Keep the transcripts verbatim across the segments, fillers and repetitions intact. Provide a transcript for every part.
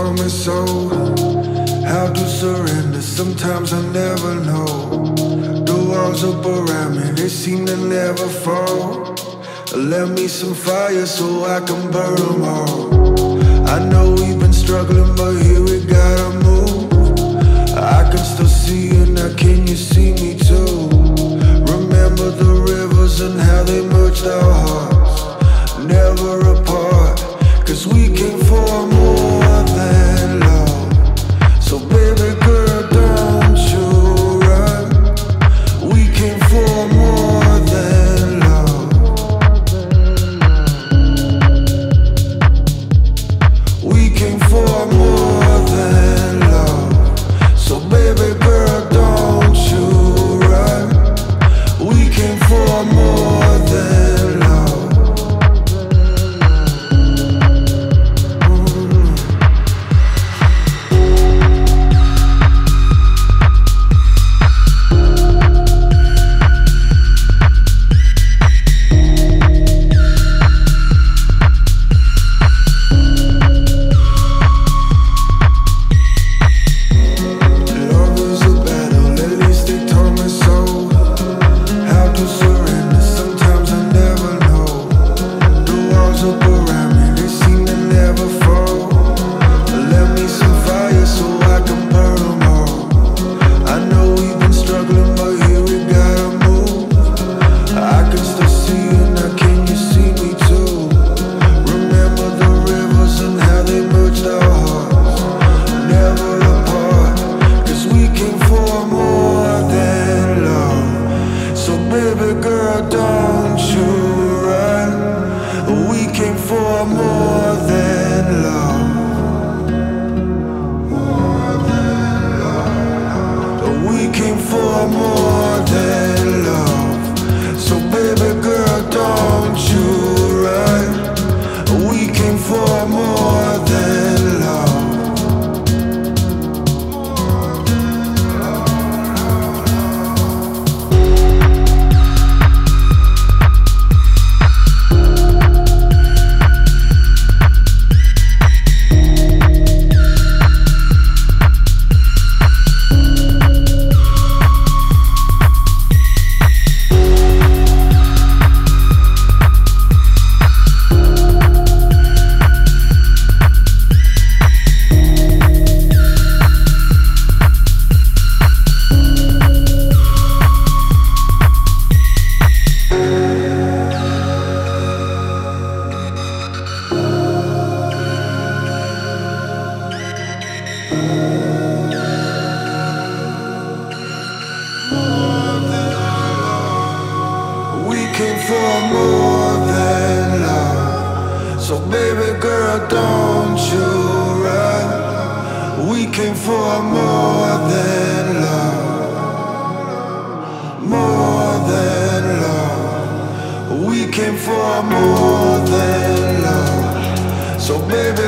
taught me so. How to surrender, sometimes I never know. The walls up around me, they seem to never fall. Lend me some fire so I can burn them all. I know we've been struggling, but here we gotta move. I can still see you now, can you see me too? Remember the rivers and how they merged our hearts, never apart, cause we came for more than love. So baby girl, don't you run. We came for more than love. We came for more than love. So baby girl, don't you run. We came for more than love.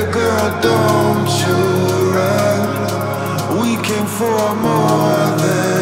For more than